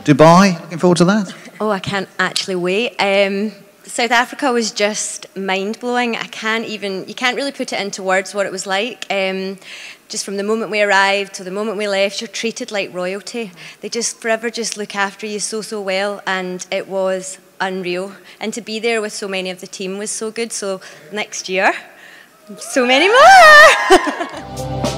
Dubai, looking forward to that? Oh, I can't actually wait. South Africa was just mind-blowing. You can't really put it into words what it was like. Just from the moment we arrived to the moment we left, you're treated like royalty. They just forever just look after you so well, and it was unreal. And to be there with so many of the team was so good. So next year, so many more!